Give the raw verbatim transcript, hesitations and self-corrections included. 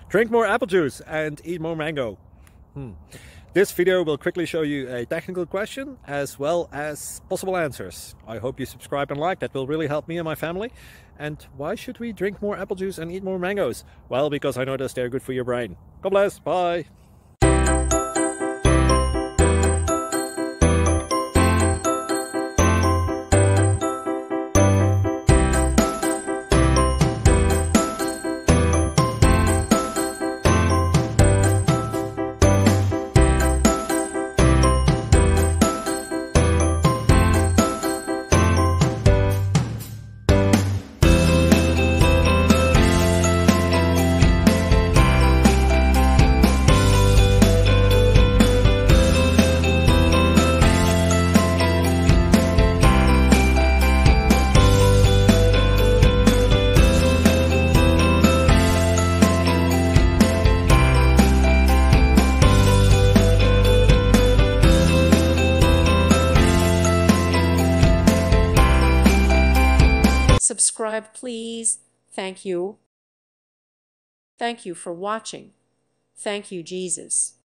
Drink more apple juice and eat more mango. Hmm. This video will quickly show you a technical question as well as possible answers. I hope you subscribe and like, that will really help me and my family. And why should we drink more apple juice and eat more mangoes? Well, because I noticed they're good for your brain. God bless, bye! Subscribe, please. Thank you. Thank you for watching. Thank you, Jesus.